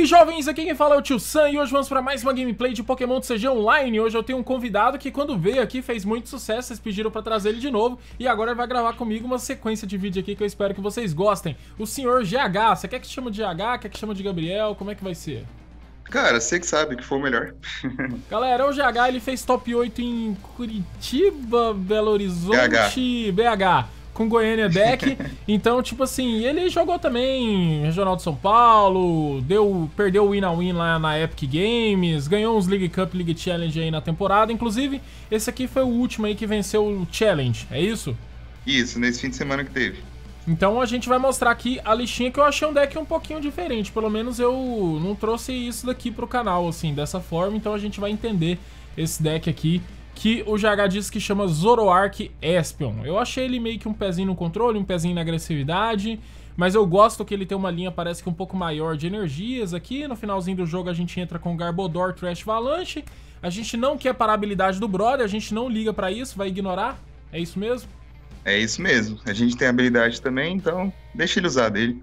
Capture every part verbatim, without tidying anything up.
jovens, aqui quem fala é o Tio Sam e hoje vamos para mais uma gameplay de Pokémon T C G Online. Hoje eu tenho um convidado que quando veio aqui fez muito sucesso, vocês pediram para trazer ele de novo e agora ele vai gravar comigo uma sequência de vídeo aqui que eu espero que vocês gostem. O senhor G H, você quer que chama de G H, quer que chama de Gabriel, como é que vai ser? Cara, você que sabe, que for o melhor. Galera, o G H ele fez top oito em Curitiba, Belo Horizonte, B H. Com Goiânia Deck, então, tipo assim, ele jogou também Regional de São Paulo, deu, perdeu o Win a Win lá na Epic Games, ganhou uns League Cup, League Challenge aí na temporada, inclusive, esse aqui foi o último aí que venceu o Challenge, é isso? Isso, nesse fim de semana que teve. Então a gente vai mostrar aqui a listinha que eu achei um deck um pouquinho diferente, pelo menos eu não trouxe isso daqui pro canal, assim, dessa forma, então a gente vai entender esse deck aqui, que o G H disse que chama Zoroark Espion. Eu achei ele meio que um pezinho no controle, um pezinho na agressividade, mas eu gosto que ele tem uma linha, parece que um pouco maior de energias aqui. No finalzinho do jogo a gente entra com Garbodor, Trash Avalanche. A gente não quer parar a habilidade do brother, a gente não liga pra isso, vai ignorar. É isso mesmo? É isso mesmo. A gente tem habilidade também, então deixa ele usar dele.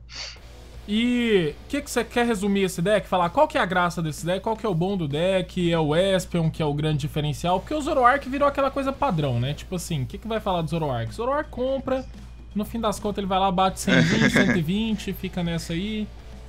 E o que, que você quer resumir esse deck? Falar qual que é a graça desse deck, qual que é o bom do deck, é o Espion que é o grande diferencial, porque o Zoroark virou aquela coisa padrão, né? Tipo assim, o que, que vai falar do Zoroark? Zoroark compra, no fim das contas ele vai lá, bate cento e vinte, cento e vinte, fica nessa aí.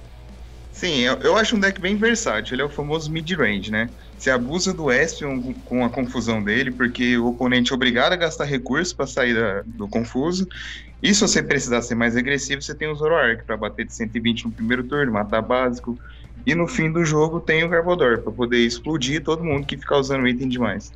Sim, eu, eu acho um deck bem versátil, ele é o famoso mid-range, né? Você abusa do Espion com a confusão dele, porque o oponente é obrigado a gastar recursos para sair da, do confuso. E se você precisar ser mais agressivo, você tem o Zoroark para bater de cento e vinte no primeiro turno, matar básico. E no fim do jogo tem o Garbodor, para poder explodir todo mundo que ficar usando item demais.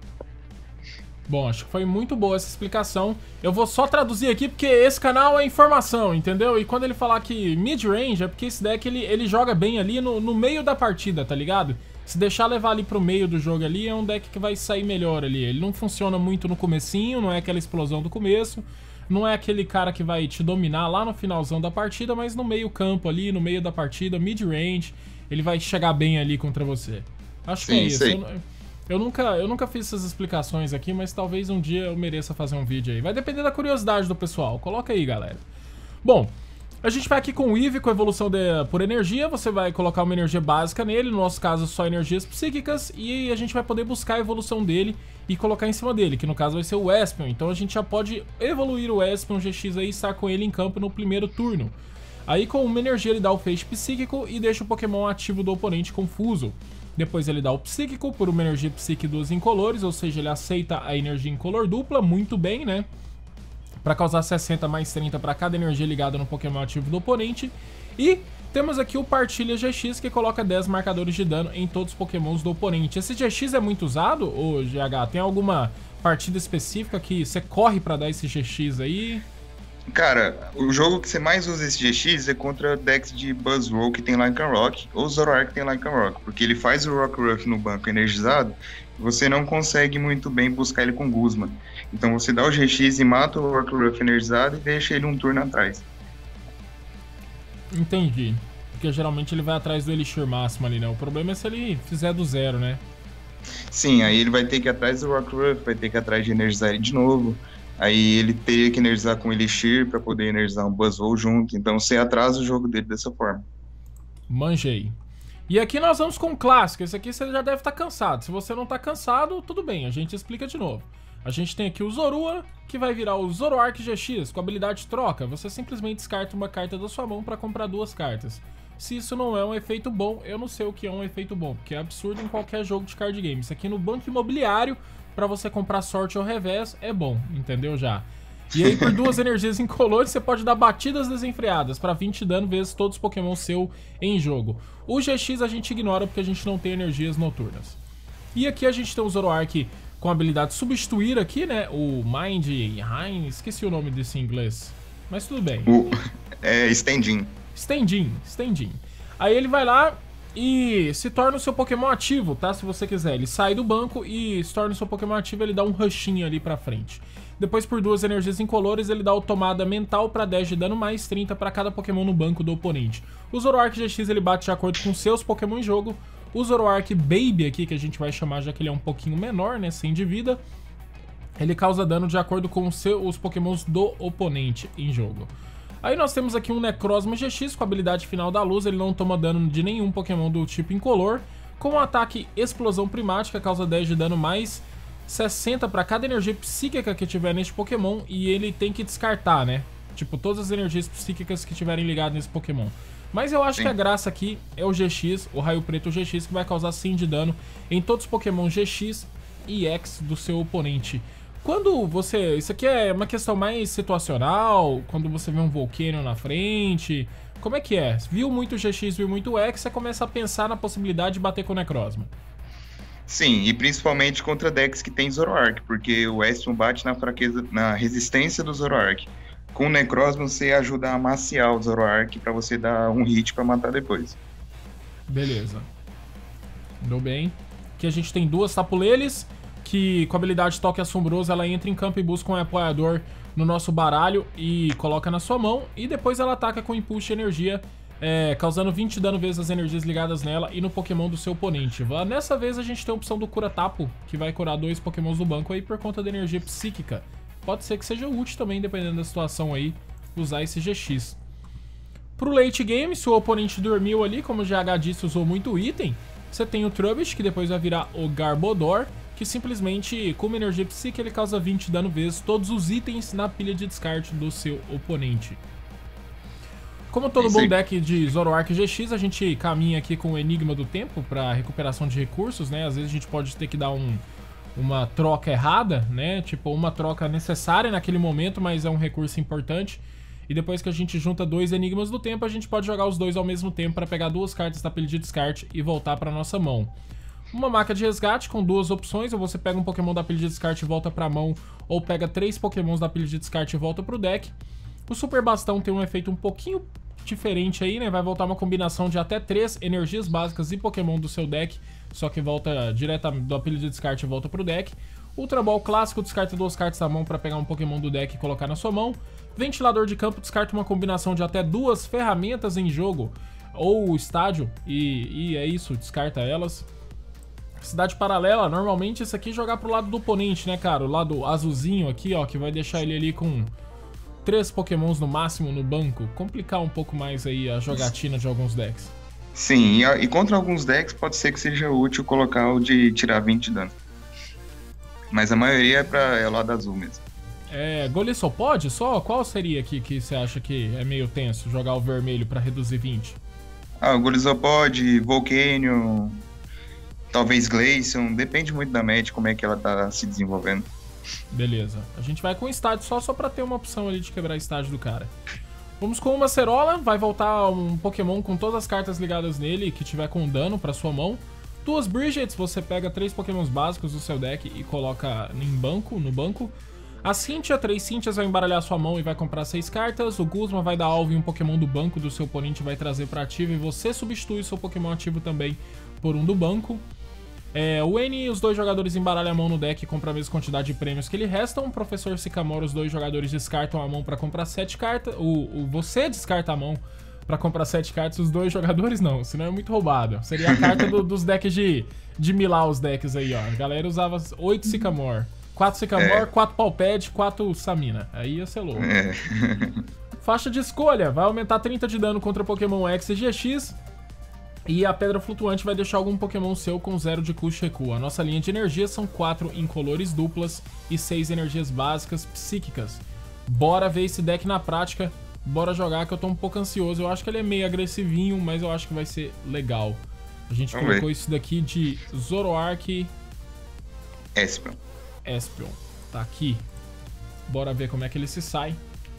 Bom, acho que foi muito boa essa explicação. Eu vou só traduzir aqui porque esse canal é informação, entendeu? E quando ele falar que mid-range é porque esse deck ele, ele joga bem ali no, no meio da partida, tá ligado? Se deixar levar ali pro meio do jogo ali, é um deck que vai sair melhor ali. Ele não funciona muito no comecinho, não é aquela explosão do começo. Não é aquele cara que vai te dominar lá no finalzão da partida, mas no meio campo ali, no meio da partida, mid-range, ele vai chegar bem ali contra você. Acho Sim, que é isso. Eu, eu, nunca, eu nunca fiz essas explicações aqui, mas talvez um dia eu mereça fazer um vídeo aí. Vai depender da curiosidade do pessoal. Coloca aí, galera. Bom, a gente vai aqui com o Eevee, com a evolução de, por energia. Você vai colocar uma energia básica nele, no nosso caso só energias psíquicas, e a gente vai poder buscar a evolução dele e colocar em cima dele, que no caso vai ser o Espion. Então a gente já pode evoluir o Espion G X aí e estar com ele em campo no primeiro turno. Aí com uma energia ele dá o feixe psíquico e deixa o Pokémon ativo do oponente confuso. Depois ele dá o psíquico por uma energia psíquica duas incolores, ou seja, ele aceita a energia incolor dupla, muito bem, né? Para causar sessenta mais trinta para cada energia ligada no Pokémon ativo do oponente. E temos aqui o Partilha G X, que coloca dez marcadores de dano em todos os Pokémons do oponente. Esse G X é muito usado, ô G H? Tem alguma partida específica que você corre para dar esse G X aí? Cara, o jogo que você mais usa esse G X é contra decks de Buzzrow que tem Lycanroc, ou Zoroark que tem Lycanroc, porque ele faz o Rockruff no banco energizado, e você não consegue muito bem buscar ele com Guzma. Então você dá o G X e mata o Rockruff energizado e deixa ele um turno atrás. Entendi. Porque geralmente ele vai atrás do Elixir máximo ali, né? O problema é se ele fizer do zero, né? Sim, aí ele vai ter que ir atrás do Rockruff, vai ter que ir atrás de energizar ele de novo. Aí ele teria que energizar com Elixir para poder energizar um Buzzwole junto. Então você atrasa o jogo dele dessa forma. Manjei. E aqui nós vamos com o clássico. Esse aqui você já deve estar cansado. Se você não está cansado, tudo bem, a gente explica de novo. A gente tem aqui o Zorua, que vai virar o Zoroark G X, com habilidade troca. Você simplesmente descarta uma carta da sua mão para comprar duas cartas. Se isso não é um efeito bom, eu não sei o que é um efeito bom, porque é absurdo em qualquer jogo de card game. Isso aqui no banco imobiliário, para você comprar sorte ou revés, é bom, entendeu já? E aí por duas energias incolores você pode dar batidas desenfreadas para vinte dano vezes todos os Pokémon seu em jogo. O G X a gente ignora porque a gente não tem energias noturnas. E aqui a gente tem o Zoroark com a habilidade substituir aqui, né? O Mind Rain, esqueci o nome desse em inglês, mas tudo bem. O, é Standin. Standin, Standin. Aí ele vai lá e se torna o seu Pokémon ativo, tá? Se você quiser. Ele sai do banco e se torna o seu Pokémon ativo, ele dá um rushinho ali pra frente. Depois, por duas energias incolores, ele dá o tomada mental pra dez de dano, mais trinta pra cada Pokémon no banco do oponente. O Zoroark G X, ele bate de acordo com seus Pokémon em jogo. O Zoroark Baby aqui, que a gente vai chamar já que ele é um pouquinho menor, né? cem de vida. Ele causa dano de acordo com os, seus, os Pokémons do oponente em jogo. Aí nós temos aqui um Necrozma G X com a habilidade final da luz, ele não toma dano de nenhum Pokémon do tipo incolor. Com o ataque Explosão Primática, causa dez de dano mais sessenta para cada energia psíquica que tiver neste Pokémon. E ele tem que descartar, né? Tipo, todas as energias psíquicas que tiverem ligadas nesse Pokémon. Mas eu acho Sim. que a graça aqui é o G X, o Raio Preto G X, que vai causar cem de dano em todos os Pokémon G X e X do seu oponente. Quando você... Isso aqui é uma questão mais situacional, quando você vê um Volcano na frente... Como é que é? Viu muito G X, viu muito X, você começa a pensar na possibilidade de bater com o Necrozma. Sim, e principalmente contra decks que tem Zoroark, porque o Espeon bate na fraqueza, na resistência do Zoroark. Com o Necrozma você ajuda a amaciar o Zoroark pra você dar um hit pra matar depois. Beleza. Andou bem. Aqui a gente tem duas Tapuleles, que com a habilidade Toque Assombroso ela entra em campo e busca um apoiador no nosso baralho e coloca na sua mão. E depois ela ataca com Impulso de Energia, é, causando vinte de dano vezes as energias ligadas nela e no Pokémon do seu oponente. Nessa vez a gente tem a opção do Cura Tapo, que vai curar dois Pokémons do banco aí por conta da energia psíquica. Pode ser que seja útil também, dependendo da situação aí, usar esse G X. Pro late game, se o oponente dormiu ali, como o G H disse, usou muito item, você tem o Trubbish, que depois vai virar o Garbodor, que simplesmente, com uma energia psíquica, ele causa vinte de dano vezes todos os itens na pilha de descarte do seu oponente. Como todo bom deck de Zoroark G X, a gente caminha aqui com o Enigma do Tempo para recuperação de recursos, né? Às vezes a gente pode ter que dar um... uma troca errada, né? Tipo, uma troca necessária naquele momento, mas é um recurso importante. E depois que a gente junta dois Enigmas do Tempo, a gente pode jogar os dois ao mesmo tempo para pegar duas cartas da pilha de descarte e voltar para nossa mão. Uma Maca de Resgate com duas opções, ou você pega um Pokémon da pilha de descarte e volta para a mão, ou pega três Pokémons da pilha de descarte e volta para o deck. O Super Bastão tem um efeito um pouquinho diferente aí, né? Vai voltar uma combinação de até três energias básicas e Pokémon do seu deck, só que volta direto da pilha de descarte e volta pro deck. Ultra Ball clássico, descarta duas cartas da mão para pegar um Pokémon do deck e colocar na sua mão. Ventilador de campo, descarta uma combinação de até duas ferramentas em jogo ou estádio e, e é isso, descarta elas. Cidade Paralela, normalmente isso aqui é jogar pro lado do oponente, né, cara? O lado azulzinho aqui, ó, que vai deixar ele ali com três Pokémons no máximo no banco. Complicar um pouco mais aí a jogatina de alguns decks. Sim, e, e contra alguns decks pode ser que seja útil colocar o de tirar vinte de dano. Mas a maioria é pra é o lado azul mesmo. É, Golisopod só? Qual seria aqui que você acha que é meio tenso jogar o vermelho pra reduzir vinte? Ah, o Golisopod, Volcanion, talvez Glaceon, depende muito da match, como é que ela tá se desenvolvendo. Beleza, a gente vai com estádio só, só pra ter uma opção ali de quebrar estádio do cara. Vamos com uma Cerola, vai voltar um Pokémon com todas as cartas ligadas nele que tiver com dano pra sua mão. Duas Bridgets, você pega três Pokémons básicos do seu deck e coloca em banco, no banco. A Cynthia, três Cynthias vai embaralhar sua mão e vai comprar seis cartas. O Guzma vai dar alvo em um Pokémon do banco do seu oponente, vai trazer para ativo e você substitui seu Pokémon ativo também por um do banco. É, o N, os dois jogadores embaralham a mão no deck e compram a mesma quantidade de prêmios que lhe restam. O Professor Sycamore, os dois jogadores descartam a mão para comprar sete cartas. O, o, você descarta a mão para comprar sete cartas, os dois jogadores não, senão é muito roubado. Seria a carta do, dos decks de, de milar os decks aí, ó. A galera usava oito Sycamore. quatro Sycamore, é. quatro Palped, quatro Samina. Aí ia ser louco. É. Faixa de escolha. Vai aumentar trinta de dano contra Pokémon X e G X. E a Pedra Flutuante vai deixar algum Pokémon seu com zero de custo e recuo. A nossa linha de energia são quatro incolores duplas e seis energias básicas psíquicas. Bora ver esse deck na prática. Bora jogar, que eu tô um pouco ansioso. Eu acho que ele é meio agressivinho, mas eu acho que vai ser legal. A gente Vamos colocou ver. Isso daqui de Zoroark... Espeon. Espeon. Tá aqui. Bora ver como é que ele se sai.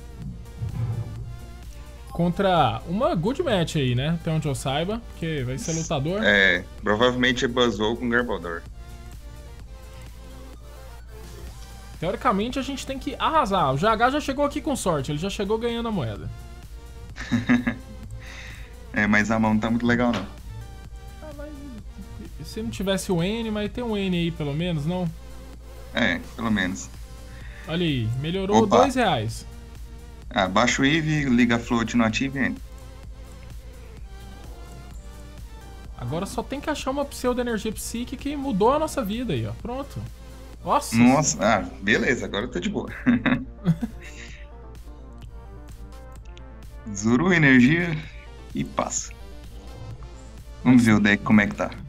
Contra uma good match aí, né? Até onde eu saiba, porque vai ser lutador. É, provavelmente é Buzzwole com Garbodor. Teoricamente a gente tem que arrasar. O G H já chegou aqui com sorte, ele já chegou ganhando a moeda. É, mas a mão não tá muito legal não. Ah, mas se não tivesse o N, mas tem um N aí pelo menos, não? É, pelo menos. Olha aí, melhorou Opa. dois reais. Ah, baixa o I V, liga a float no ativo e entra. Agora só tem que achar uma pseudo-energia psíquica que mudou a nossa vida aí, ó. Pronto. Nossa. Nossa, ah, beleza, agora eu tô de boa. Zoro, energia e passa. Vamos ver o deck como é que tá.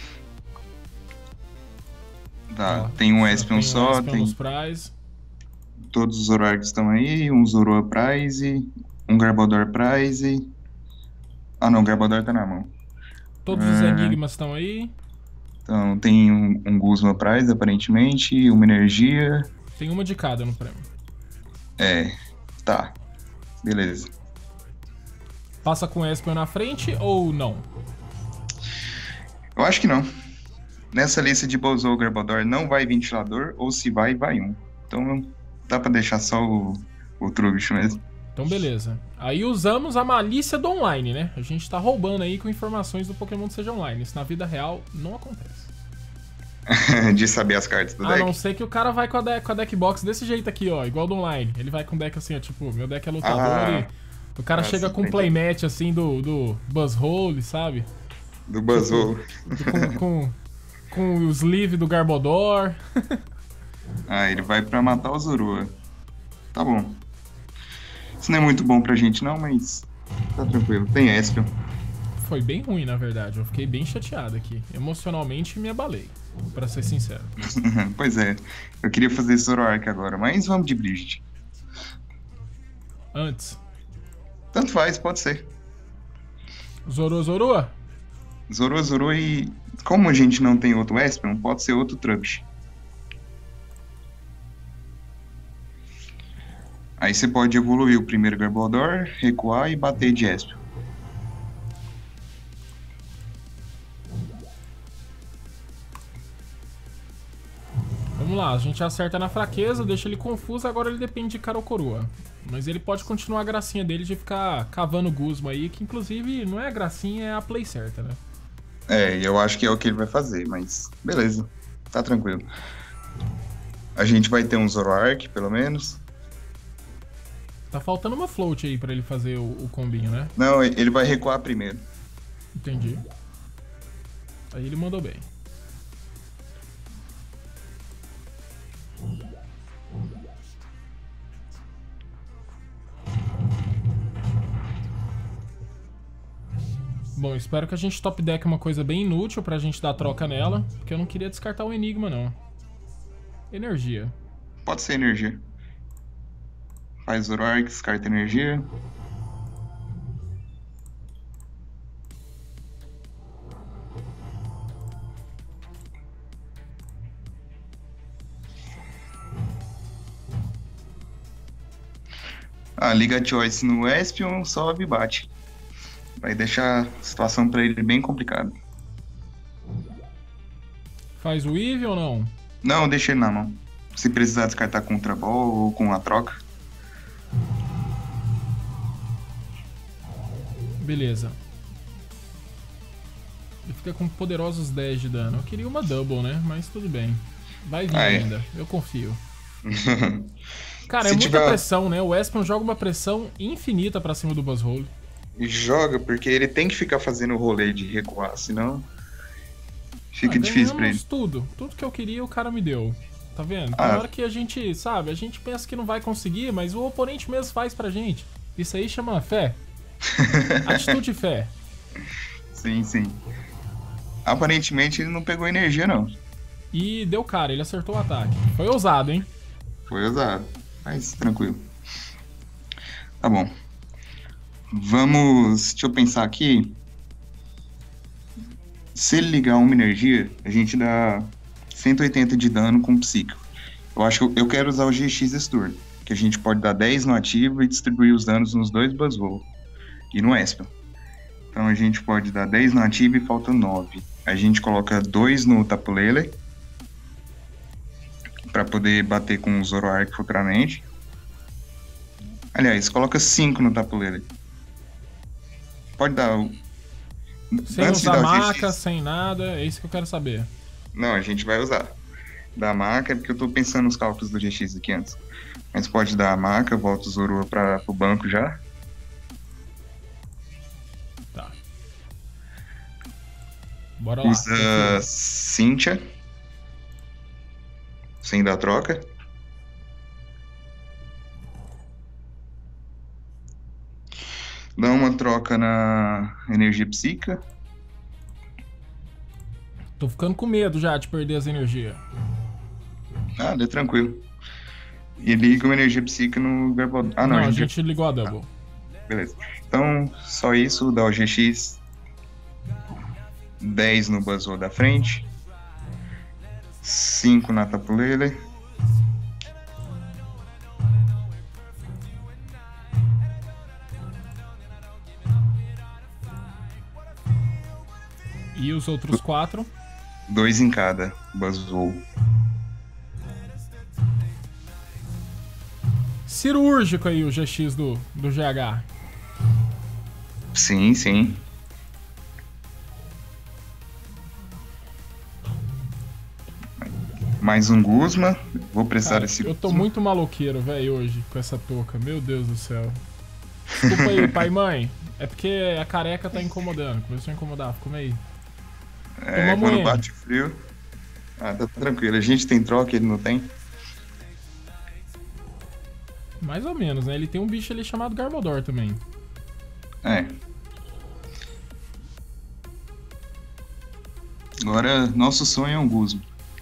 Tá, Ó, tem um só Espion tem um só, Espion tem nos Prize. todos os Zoroarks estão aí, um Zoroa Prize, um Garbodor Prize. Ah não, o Garbodor tá na mão. Todos os Ah, Enigmas estão aí. então tem um, um Guzma Prize, aparentemente, uma energia. Tem uma de cada no prêmio. É, tá. Beleza. Passa com o Espion na frente ou não? Eu acho que não. Nessa lista de Bozou Garbodor não vai ventilador, ou se vai, vai um. Então dá pra deixar só o, o Trubbish mesmo. Então beleza. Aí usamos a malícia do online, né? A gente tá roubando aí com informações do Pokémon do Seja Online. Isso na vida real não acontece. De saber as cartas do A deck. não ser que o cara vai com a, deck, com a deck box desse jeito aqui, ó. Igual do online. Ele vai com deck assim, ó. Tipo, meu deck é lutador Ah, e o cara ah, chega sim, com um entendi. playmatch assim do, do Buzzhole, sabe? Do Bozou. Com, com, com o sleeve do Garbodor. Ah, ele vai pra matar o Zorua. Tá bom. Isso não é muito bom pra gente não, mas tá tranquilo. Tem Espion. Foi bem ruim, na verdade. Eu fiquei bem chateado aqui. Emocionalmente me abalei, pra ser sincero. Pois é. Eu queria fazer Zoroark agora, mas vamos de Brigitte. Antes, Tanto faz, pode ser. Zorua Zorua? Zorua, Zorua e... Como a gente não tem outro Espion, pode ser outro Trubbish. Aí você pode evoluir o primeiro Garbodor, recuar e bater de Espion. Vamos lá, a gente acerta na fraqueza, deixa ele confuso, agora ele depende de cara ou coroa. Mas ele pode continuar a gracinha dele de ficar cavando Guzma aí, que inclusive não é a gracinha, é a play certa, né? É, eu acho que é o que ele vai fazer, mas beleza, tá tranquilo. A gente vai ter um Zoroark, pelo menos. Tá faltando uma float aí pra ele fazer o, o combinho, né? Não, ele vai recuar primeiro. Entendi. Aí ele mandou bem. Bom, espero que a gente top deck uma coisa bem inútil pra gente dar troca nela, porque eu não queria descartar o Enigma, não. Energia. Pode ser energia. Faz Zoroark, descarta energia. Ah, liga a Choice no Espion, sobe e bate. Vai deixar a situação pra ele bem complicada. Faz o Eevee ou não? Não, deixa ele na mão. Se precisar descartar com Ultra Ball ou com a troca. Beleza. Ele fica com poderosos dez de dano. Eu queria uma double, né? Mas tudo bem. Vai vir Ah, é. ainda. Eu confio. Cara, é Se muita tiver- pressão, né? O Espion joga uma pressão infinita pra cima do Buzzhole. E joga, porque ele tem que ficar fazendo o rolê de recuar, senão fica Ah, difícil pra ganhamos ele. tudo. Tudo que eu queria, o cara me deu. Tá vendo? Tem Ah. hora que a gente, sabe, a gente pensa que não vai conseguir, mas o oponente mesmo faz pra gente. Isso aí chama fé. Atitude e fé. Sim, sim. Aparentemente ele não pegou energia, não. E deu cara, ele acertou o ataque. Foi ousado, hein? Foi usado. Mas tranquilo. Tá bom. Vamos. Deixa eu pensar aqui. Se ele ligar uma energia, a gente dá cento e oitenta de dano com psíquico. Eu acho que eu quero usar o G X esse turno. Que a gente pode dar dez no ativo e distribuir os danos nos dois Buzzwole. E no Espion. Então a gente pode dar dez no ativo e falta nove. A gente coloca dois no Tapu Lele. Pra poder bater com o Zoroark futuramente. Aliás, coloca cinco no Tapu Lele. Pode dar o... Sem Antes de usar dar o maca, G X. sem nada, é isso que eu quero saber. Não, a gente vai usar. Da maca, é porque eu tô pensando nos cálculos do G X aqui antes. Mas pode dar a maca, volta o Zorua para o banco já. Tá. Bora lá. Usa Cynthia. Sem dar troca. Dá uma troca na energia psíquica. Tô ficando com medo já de perder as energias. Ah, dá tranquilo. E liga uma energia psíquica no Garbodor. Ah, não, não, a gente, gente ligou a double. Ah, beleza. Então, só isso, dá o G X. dez no Buzzwole da frente. cinco na Tapu Lele. E os outros quatro? Dois em cada Buzzwole. Cirúrgico aí o G X do, do G H. Sim, sim. Mais um Guzma. Vou precisar Cara, desse eu tô Guzma. muito maloqueiro, velho, hoje com essa touca. Meu Deus do céu. Desculpa aí, pai e mãe. É porque a careca tá incomodando. Começou a incomodar. Come aí. É, Toma quando moeda. bate frio. Ah, tá tranquilo. A gente tem troca, ele não tem. Mais ou menos, né? Ele tem um bicho ali chamado Garbodor também. É. Agora, nosso sonho é um Guzma.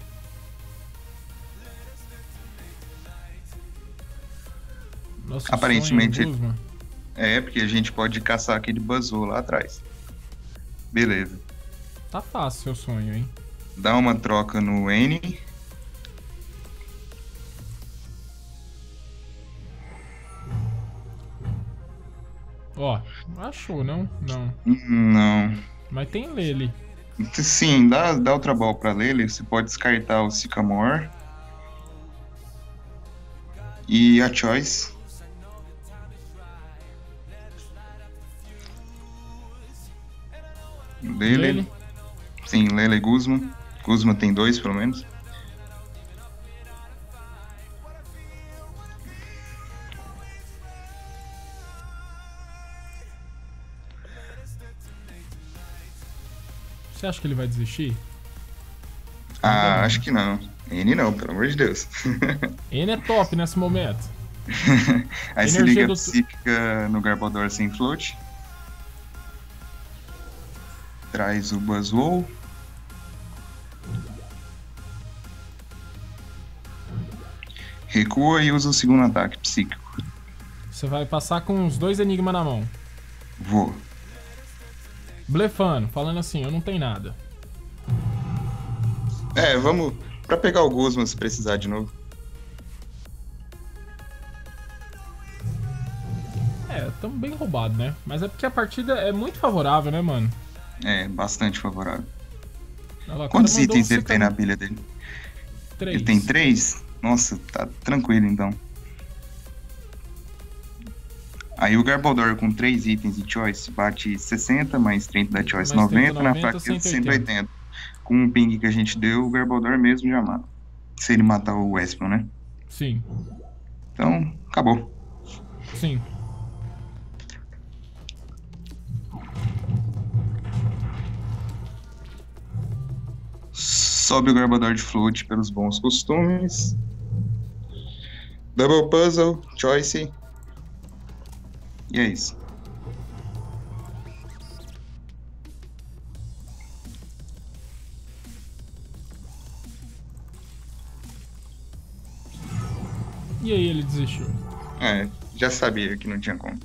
Nosso Aparentemente, sonho, Guzma. É, porque a gente pode caçar aquele Buzzwole lá atrás. Beleza. Tá fácil seu sonho, hein? Dá uma troca no N. Ó, achou, não? Não. Não. Mas tem Lele. Sim, dá, dá outra bola pra Lele. Você pode descartar o Sycamore. E a Choice. Lele. Lele. Sim, Lele e Guzma. Guzma tem dois, pelo menos. Você acha que ele vai desistir? Ah, Não. acho que não. N não, pelo amor de Deus. N é top nesse momento. Aí você Energia liga do- a Psíquica no Garbodor sem float. Traz o Buzzwole. Recua e usa o segundo ataque psíquico. Você vai passar com os dois enigmas na mão. Vou. Blefando, falando assim, eu não tenho nada. É, vamos. Pra pegar o Guzma se precisar de novo. É, tamo bem roubado, né? Mas é porque a partida é muito favorável, né, mano? É, bastante favorável. Olha lá, o Quantos cara mandou itens um ele tem na Sycamore. pilha dele? Três. Ele tem três? Nossa, tá tranquilo então. Aí o Garbodor com três itens de Choice bate sessenta, mais trinta da Choice, Mais trinta, noventa, na noventa, fraqueza cento e cento e oitenta. Com o ping que a gente deu, o Garbodor mesmo já mata. Se ele matar o Espion, né? Sim, Então, acabou. sim. Sobe o Garbodor de float pelos bons costumes. Double Puzzle, Choice. E é isso. E aí ele desistiu. É, já sabia que não tinha como.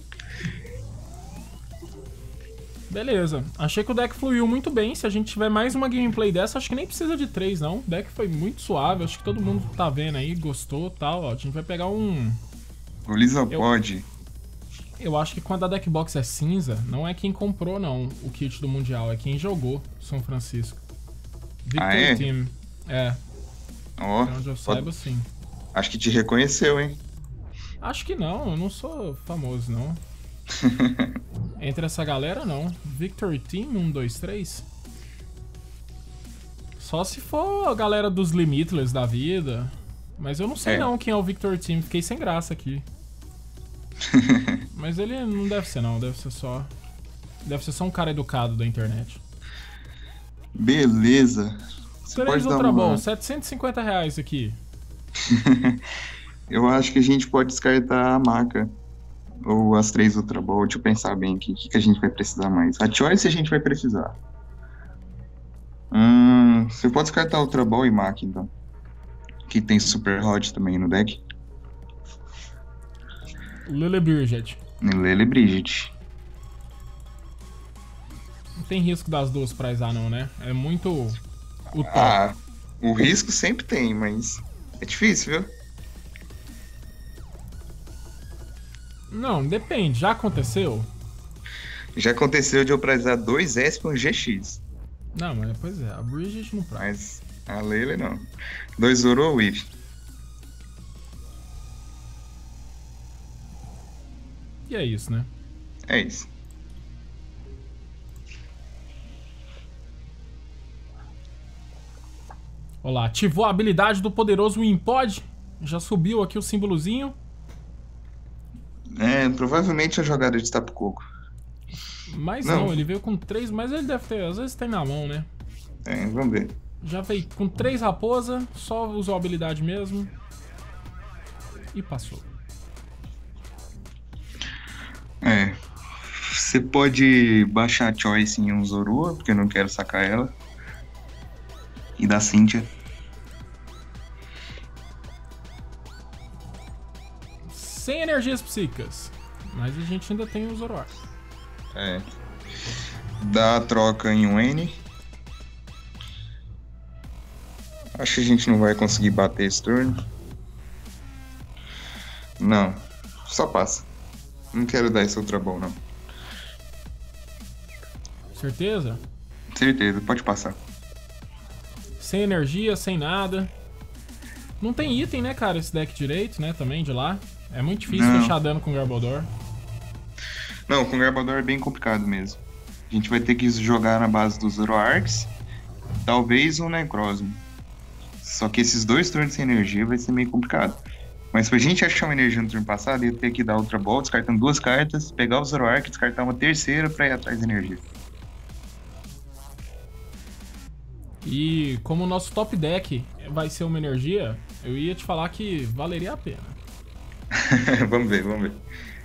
Beleza. Achei que o deck fluiu muito bem. Se a gente tiver mais uma gameplay dessa, acho que nem precisa de três, não. O deck foi muito suave. Acho que todo mundo tá vendo aí, gostou e tal. Ó, a gente vai pegar um... O Lizopod. Eu acho que quando a deck box é cinza, não é quem comprou, não, o kit do Mundial. É quem jogou São Francisco. Victor Ah, é? Team. É, Ó, até onde eu saiba, sim. acho que te reconheceu, hein? Acho que não, eu não sou famoso, não. Entre essa galera, não. Victory Team, um, dois, três. Só se for a galera dos Limitless da vida. Mas eu não sei É. não quem é o Victory Team. Fiquei sem graça aqui. Mas ele não deve ser não, deve ser só... Deve ser só um cara educado da internet. Beleza. Você três pode dar Ultra uma... Ball, setecentos e cinquenta reais aqui. Eu acho que a gente pode descartar a maca. Ou as três Ultra Ball? Deixa eu pensar bem aqui. O que, que a gente vai precisar mais? A Choice a gente vai precisar. Hum, você pode descartar Ultra Ball e Mach, então. Que tem Super Hot também no deck. Lele Bridget. Lele Bridget. Não tem risco das duas pra Isar não, né? É muito o top. Ah, o risco sempre tem, mas é difícil, viu? Não, depende. Já aconteceu? Já aconteceu de eu prizar dois S com G X. Não, mas pois é. A Bridget não praia. Mas a Lele não. Dois Zoro ou Weave. E é isso, né? É isso. Olá, ativou a habilidade do poderoso Wimpod. Já subiu aqui o símbolozinho. É, provavelmente a jogada de Tapu Koko. Mas não. não, ele veio com três, mas ele deve ter, às vezes tem na mão, né? É, vamos ver. Já veio com três raposa, só usou a habilidade mesmo. E passou. É. Você pode baixar a Choice em um Zorua, porque eu não quero sacar ela. E da Cynthia. Sem energias psíquicas. Mas a gente ainda tem o Zoroark. É. Dá a troca em um N. Acho que a gente não vai conseguir bater esse turno. Não. Só passa. Não quero dar esse Ultra Ball, não. Certeza? Certeza, pode passar. Sem energia, sem nada. Não tem item, né, cara, esse deck direito, né, também, de lá. É muito difícil não. fechar dano com Garbodor. Não, com Garbodor é bem complicado mesmo. A gente vai ter que jogar na base dos Zoroarks. Talvez um Necrozma. Só que esses dois turnos sem energia vai ser meio complicado. Mas pra gente achar uma energia no turno passado, ia ter que dar Ultra Ball, descartando duas cartas, pegar o Zoroark e descartar uma terceira pra ir atrás da energia. E como o nosso top deck vai ser uma energia, eu ia te falar que valeria a pena. Vamos ver, vamos ver.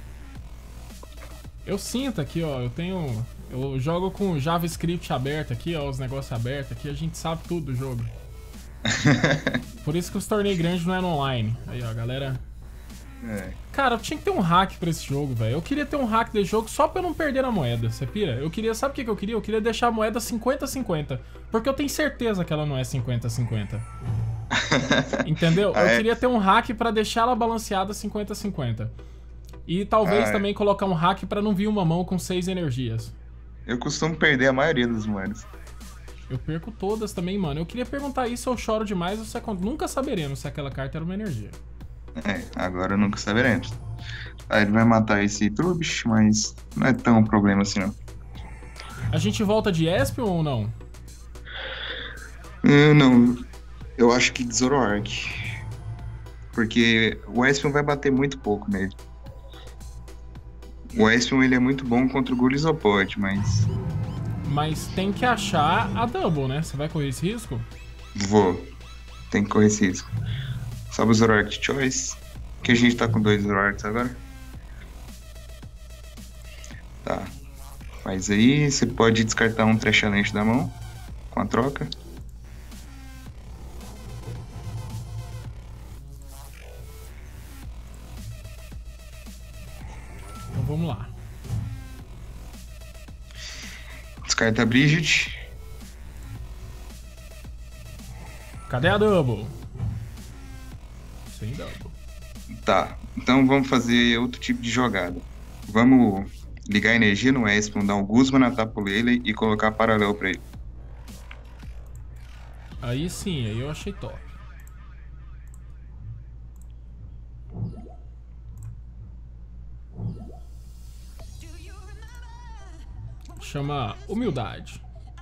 Eu sinto aqui, ó, eu tenho... Eu jogo com JavaScript aberto aqui, ó, os negócios abertos aqui, a gente sabe tudo do jogo. Por isso que os torneios grandes não é no online. Aí, ó, galera... É. Cara, eu tinha que ter um hack pra esse jogo, velho. Eu queria ter um hack desse jogo só pra eu não perder a moeda, você pira? Eu queria, sabe o que, que eu queria? Eu queria deixar a moeda cinquenta a cinquenta. Porque eu tenho certeza que ela não é cinquenta a cinquenta. Entendeu? Ah, eu é? queria ter um hack pra deixar ela balanceada cinquenta a cinquenta. E talvez Ah, é. também colocar um hack pra não vir uma mão com seis energias. Eu costumo perder a maioria das moedas. Eu perco todas também, mano. Eu queria perguntar isso, eu choro demais, você nunca saberemos se aquela carta era uma energia. É, agora nunca saberemos. Aí ele vai matar esse Trubbish, mas não é tão problema assim, não. A gente volta de Espion ou não? Eu não. Eu acho que de Zoroark. Porque o Espion vai bater muito pouco nele. O Espion ele é muito bom contra o Gulisopod, mas... Mas tem que achar a Double, né? Você vai correr esse risco? Vou. Tem que correr esse risco. Sabe o Zoroark de Choice? Que a gente tá com dois Zoroarks agora. Tá. Mas aí você pode descartar um Trashalante da mão. Com a troca. Então vamos lá. Descarta a Bridget. Cadê a Double? Sem Double. Tá. Então vamos fazer outro tipo de jogada. Vamos ligar a energia no Espion, dar um Guzma na Tapu Lele e colocar paralelo pra ele. Aí sim, aí eu achei top. Chama humildade.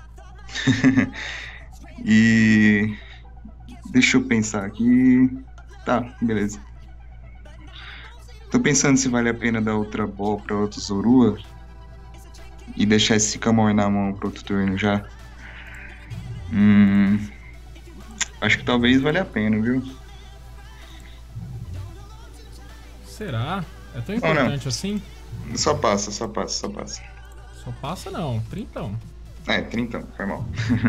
E... Deixa eu pensar aqui... Tá, beleza. Tô pensando se vale a pena dar outra Ball pra outro Zorua e deixar esse Sycamore na mão pro outro turno já. Hum... Acho que talvez valha a pena, viu? Será? É tão Não, não. importante assim? Só passa, só passa, só passa. Só passa não, trintão. É, trintão, foi mal.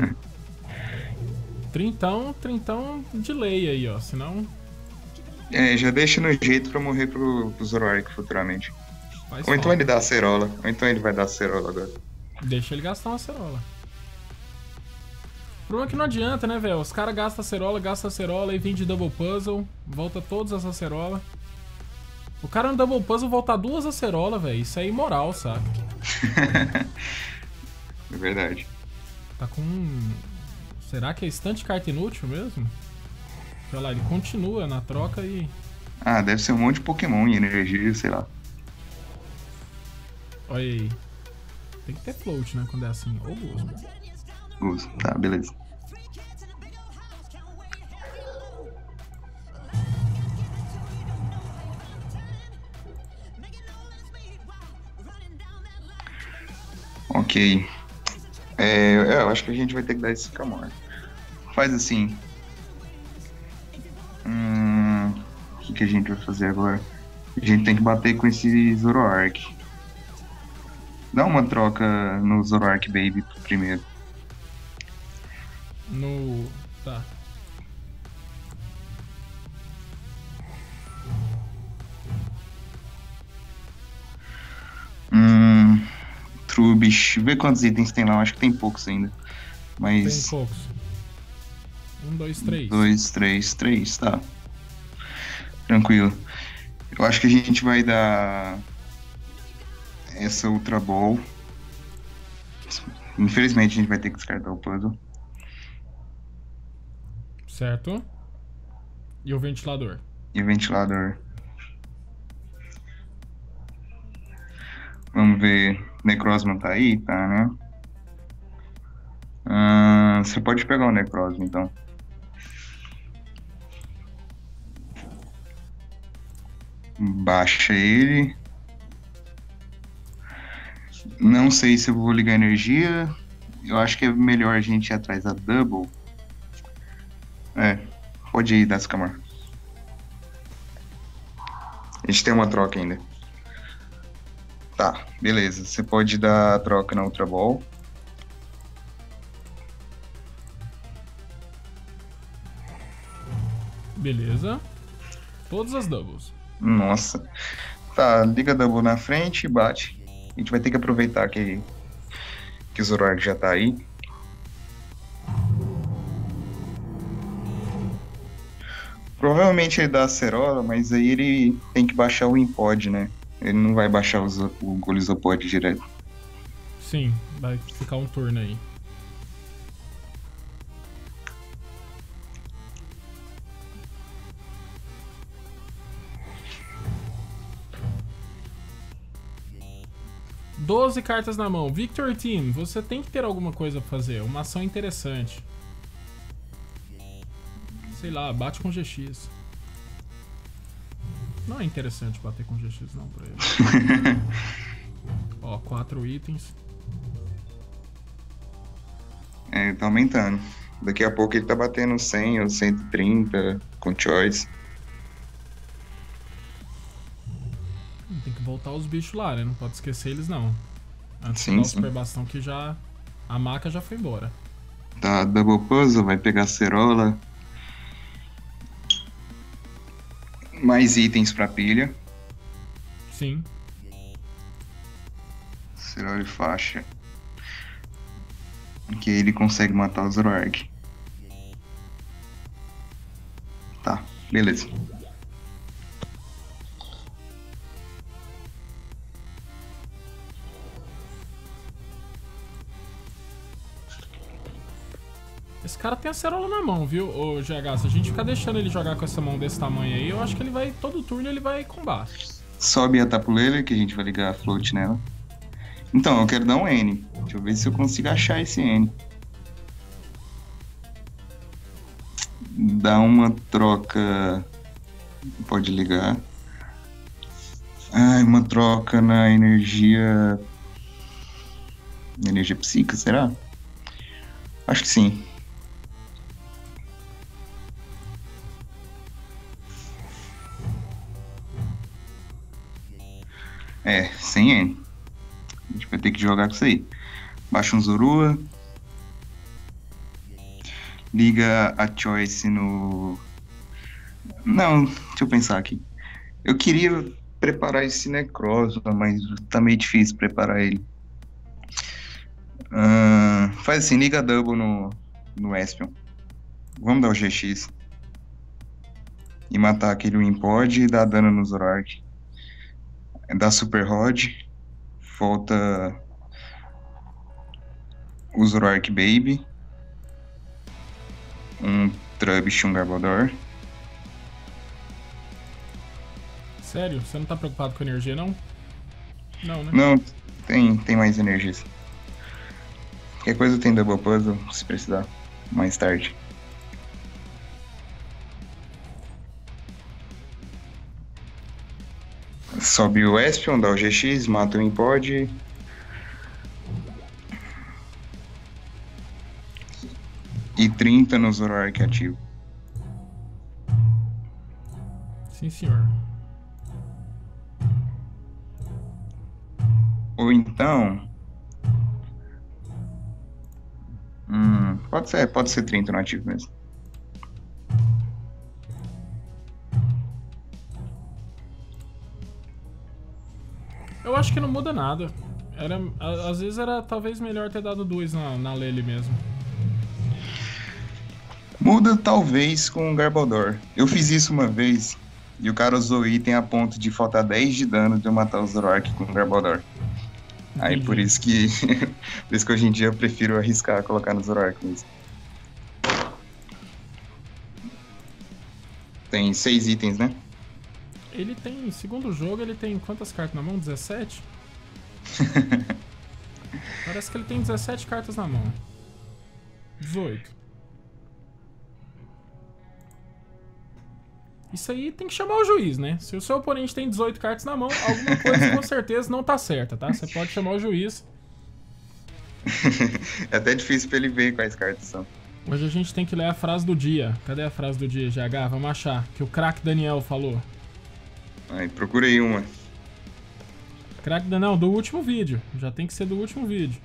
Trintão, trintão de lei aí, ó. Senão É, já deixa no jeito pra morrer pro, pro Zoroark futuramente. faz Ou então falta. ele dá a acerola. Ou então ele vai dar a acerola agora. Deixa ele gastar uma acerola. O problema é que não adianta, né, velho? Os caras gastam acerola, gastam acerola e vem de double puzzle, volta todas as acerolas. O cara no double puzzle voltar duas acerolas, velho. Isso é imoral, saca? É verdade. Tá com. Será que é estante carta inútil mesmo? Olha lá, ele continua na troca e. Ah, deve ser um monte de Pokémon e energia, sei lá. Olha aí. Tem que ter float, né? Quando é assim. Ô, Gusmo. Uso. Tá, beleza. Ok. É, eu acho que a gente vai ter que dar esse Camor. Faz assim. Hum, o que, que a gente vai fazer agora? A gente tem que bater com esse Zoroark. Dá uma troca no Zoroark Baby primeiro. No. Tá. Hum, Trubbish. Vê quantos itens tem lá. Eu acho que tem poucos ainda. Tem Mas. poucos. Um, dois, três. Dois, três, três, tá. Tranquilo. Eu acho que a gente vai dar essa Ultra Ball. Infelizmente a gente vai ter que descartar o puzzle. Certo. E o ventilador? E o ventilador. Vamos ver. Necrozma tá aí? Tá, né? Ah, você pode pegar o Necrozma, então. Baixa ele. Não sei se eu vou ligar energia. Eu acho que é melhor a gente ir atrás da Double. É, pode ir, Dascamar. A gente tem uma troca ainda. Tá, beleza. Você pode dar a troca na Ultra Ball. Beleza. Todas as doubles. Nossa. Tá, liga a Double na frente e bate. A gente vai ter que aproveitar que, que o Zoroark já tá aí. Provavelmente ele dá a Acerola, mas aí ele tem que baixar o Impod, né? Ele não vai baixar o, Zo- o Golisopod direto. Sim, vai ficar um turno aí. doze cartas na mão. Victor Team, você tem que ter alguma coisa pra fazer. Uma ação interessante. Sei lá, bate com G X. Não é interessante bater com G X não pra ele. Ó, quatro itens. É, tá aumentando. Daqui a pouco ele tá batendo cem ou cento e trinta com Choice. Tem que voltar os bichos lá, né? Não pode esquecer eles não. Antes Sim, de dar o sim. Super Bastão que já... A maca já foi embora. Tá, Double Puzzle, vai pegar Acerola. Mais itens pra pilha. Sim. Acerola e faixa. Que aí ele consegue matar o Zoroark. Tá, beleza. Esse cara tem a cerola na mão, viu, ô G H? Se a gente ficar deixando ele jogar com essa mão desse tamanho aí, eu acho que ele vai, todo turno ele vai combar. Sobe a Tapuleira, que a gente vai ligar a float nela. Então, eu quero dar um N. Deixa eu ver se eu consigo achar esse N. Dá uma troca... Pode ligar. Ai, uma troca na energia... Energia psíquica, será? Acho que sim. É, sem N. A gente vai ter que jogar com isso aí. Baixa um Zorua. Liga a Choice no... Não, deixa eu pensar aqui. Eu queria preparar esse Necrosa, mas tá meio difícil preparar ele. Uh, faz assim, liga Double no, no Espion. Vamos dar o G X. E matar aquele Wimpod e dar dano no Zoroark. Dá Super Rod. Volta o Zoroark Baby. Um Trubbish, um Garbodor. Sério? Você não tá preocupado com energia, não? Não, né? Não, tem, tem mais energias. Qualquer coisa tem Double Puzzle, se precisar, mais tarde. Sobe o Espion, dá o G X, mata o Impod. E trinta no Zoroark ativo. Sim, senhor. Ou então... Hum, pode ser, pode ser trinta no ativo mesmo. Eu acho que não muda nada. Era, a- às vezes era talvez melhor ter dado dois na, na Lele mesmo. Muda talvez com o Garbodor. Eu fiz isso uma vez e o cara usou item a ponto de faltar dez de dano de eu matar o Zoroark com o Garbodor. Aí Entendi. por isso que por isso que hoje em dia eu prefiro arriscar colocar no Zoroark mesmo. Tem seis itens, né? Ele tem, segundo o jogo, ele tem quantas cartas na mão? dezessete? Parece que ele tem dezessete cartas na mão. dezoito. Isso aí tem que chamar o juiz, né? Se o seu oponente tem dezoito cartas na mão, alguma coisa com certeza não tá certa, tá? Você pode chamar o juiz. É até difícil pra ele ver quais cartas são. Hoje a gente tem que ler a frase do dia. Cadê a frase do dia, G H? Vamos achar. Que o craque Daniel falou. Aí, procurei uma. Craque Daniel, do último vídeo. Já tem que ser do último vídeo.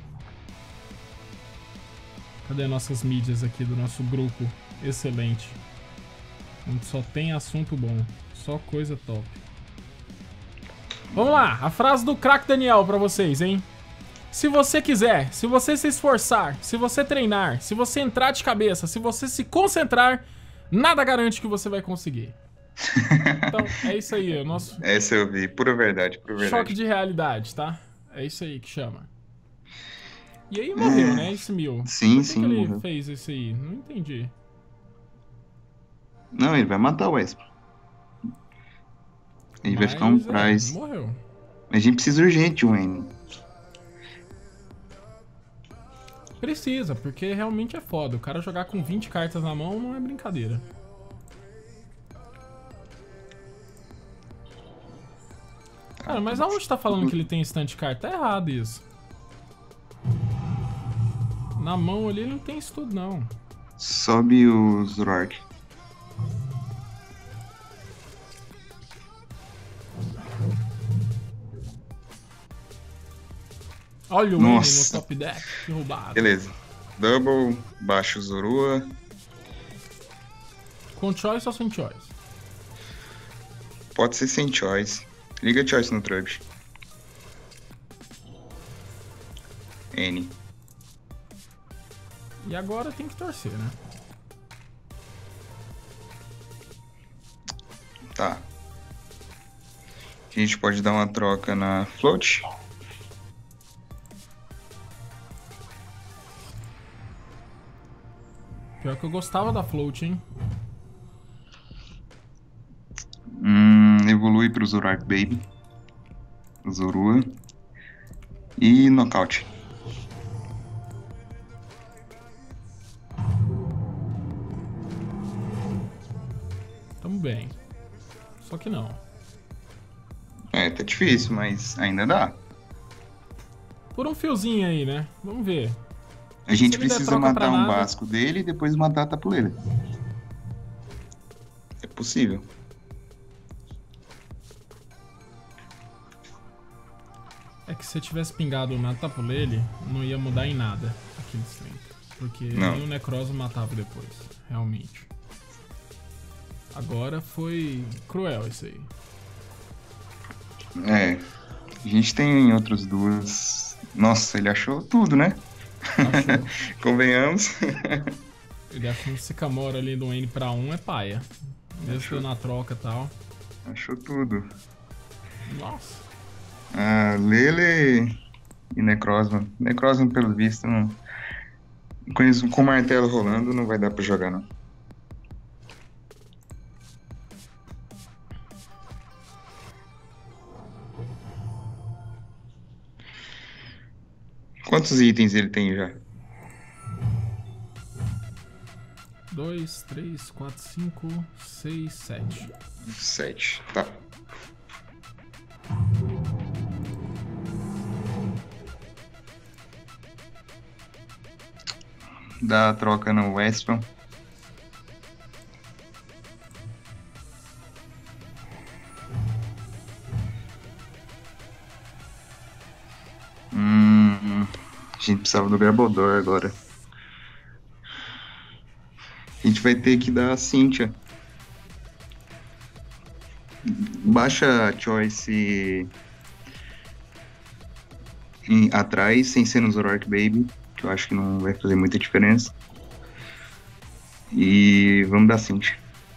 Cadê nossas mídias aqui do nosso grupo excelente? Onde só tem assunto bom. Só coisa top. Vamos lá, a frase do craque Daniel pra vocês, hein? Se você quiser, se você se esforçar, se você treinar, se você entrar de cabeça, se você se concentrar, nada garante que você vai conseguir. Então, é isso aí, o nosso Essa eu vi, pura verdade, pura verdade. choque de realidade, tá? É isso aí que chama. E aí morreu, né? Esse mil. Sim, Por que sim, que ele morreu. fez isso aí? Não entendi. Não, ele vai matar o Esp. Ele vai ficar um Mas, é, prize. morreu. A gente precisa urgente de um N. Precisa, porque realmente é foda. O cara jogar com vinte cartas na mão não é brincadeira. Cara, mas aonde tá falando que ele tem stand card? Tá errado isso. Na mão ali ele não tem isso tudo, não. Sobe o Zoroark. Olha o N no Nossa. top deck, que roubado. Beleza. Double, baixo o Zorua. Com choice ou sem choice? Pode ser sem choice. Liga choice no Trubbish. N. E agora tem que torcer, né? Tá. A gente pode dar uma troca na float. Pior que eu gostava da float, hein? Hum, evolui pro Zoroark Baby. Zorua. E nocaute. Tamo bem. Só que não. É, tá difícil, mas ainda dá. Por um fiozinho aí, né? Vamos ver. A gente Se ele der precisa troca matar pra um nada- Vasco dele e depois matar a tapuleira. É possível. É que se eu tivesse pingado o Matapulele, não ia mudar em nada aqui nesse tempo. Porque Não. nem o Necroso matava depois, realmente. Agora foi cruel isso aí. É. A gente tem outras duas. Nossa, ele achou tudo, né? Achou. Convenhamos. Ele achou um Sycamore ali do N pra um é paia. Mesmo Achou. na troca e tal. Achou tudo. Nossa. Ah, Lele e Necrozma. Necrozma, pelo visto, não... com, isso, com o martelo rolando, não vai dar pra jogar, não. Quantos itens ele tem já? dois, três, quatro, cinco, seis, sete. Sete, tá. Dá a troca no Westron. Hum, a gente precisava do Garbodor agora. A gente vai ter que dar a Cynthia. Baixa a Choice em, atrás, sem ser no Zoroark Baby, que eu acho que não vai fazer muita diferença. E vamos dar Cynthia.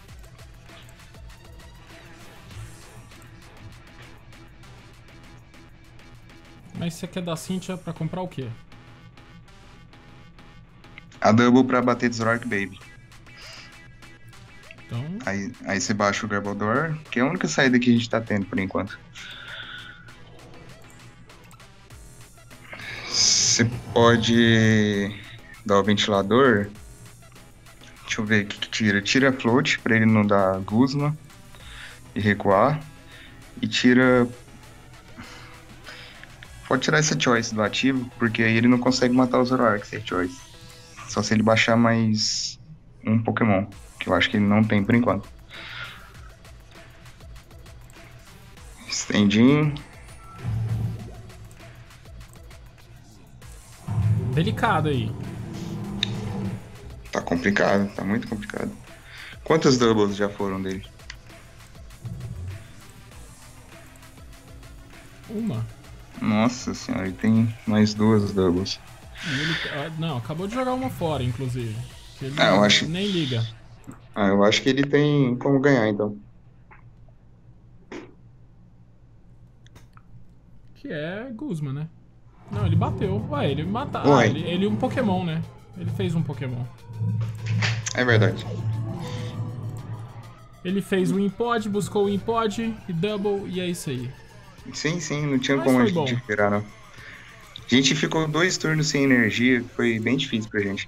Mas você quer dar Cynthia pra comprar o quê? A Double pra bater de Zoroark Baby. Então, Aí, aí você baixa o Garbodor, que é a única saída que a gente tá tendo por enquanto. Você pode dar o ventilador. Deixa eu ver o que, que tira. Tira a float pra ele não dar Guzma e recuar. E tira. Pode tirar essa choice do ativo, porque aí ele não consegue matar o Zoroark sem choice. Só se ele baixar mais um Pokémon, que eu acho que ele não tem por enquanto. Standin. delicado aí. Tá complicado, tá muito complicado. Quantas doubles já foram dele? Uma. Nossa senhora, ele tem mais duas doubles. E ele, ah, não, acabou de jogar uma fora, inclusive. Que ele Ah, eu nem- acho- nem liga. Ah, eu acho que ele tem como ganhar, então. Que é Guzma, né? Não, ele bateu. Ué, ele mata. Ah, Ué. ele, ele um Pokémon, né? Ele fez um Pokémon. É verdade. Ele fez o Impod, buscou o Impod e Double, e é isso aí. Sim, sim, não tinha Mas como a foi gente bom. virar, não. A gente ficou dois turnos sem energia, foi bem difícil pra gente.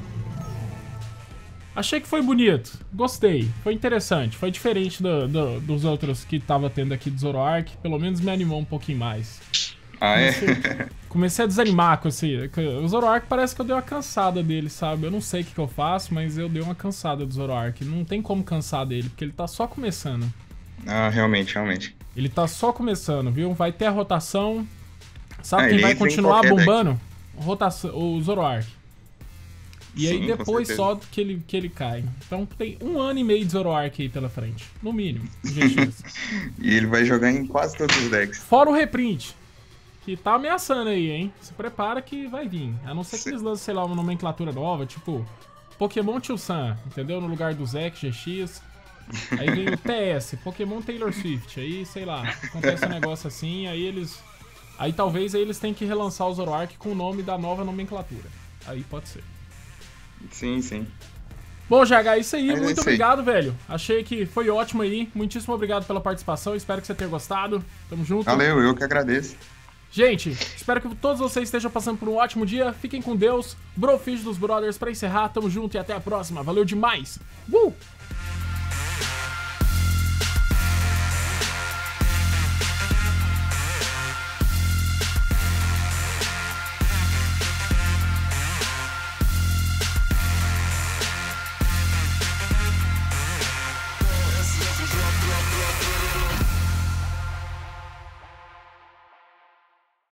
Achei que foi bonito. Gostei. Foi interessante. Foi diferente do- do- dos outros que tava tendo aqui do Zoroark. Pelo menos me animou um pouquinho mais. Ah, é? Comecei a desanimar com esse... com- O Zoroark parece que eu dei uma cansada dele, sabe? Eu não sei o que, que eu faço, mas eu dei uma cansada do Zoroark. Não tem como cansar dele, porque ele tá só começando. Ah, realmente, realmente. Ele tá só começando, viu? Vai ter a rotação. Sabe Ah, quem ele vai entra em continuar qualquer deck. bombando? Rotação, o Zoroark. E aí Sim, com depois certeza. só que ele, que ele cai. Então tem um ano e meio de Zoroark aí pela frente. No mínimo. G X. E ele vai jogar em quase todos os decks. Fora o reprint. Que tá ameaçando aí, hein? Se prepara que vai vir. A não ser que Sim. eles lancem, sei lá, uma nomenclatura nova, tipo Pokémon Tio Sam, entendeu? No lugar do Zek, G X. Aí vem o T S, Pokémon Taylor Swift. Aí, sei lá, acontece um negócio assim, aí eles... Aí talvez aí eles tenham que relançar o Zoroark com o nome da nova nomenclatura. Aí pode ser. Sim, sim. Bom, G H, é isso aí. Mas é Muito isso aí. obrigado, velho. Achei que foi ótimo aí. Muitíssimo obrigado pela participação. Espero que você tenha gostado. Tamo junto. Valeu, eu que agradeço. Gente, espero que todos vocês estejam passando por um ótimo dia. Fiquem com Deus. Brofish dos Brothers pra encerrar. Tamo junto e até a próxima. Valeu demais. Uh!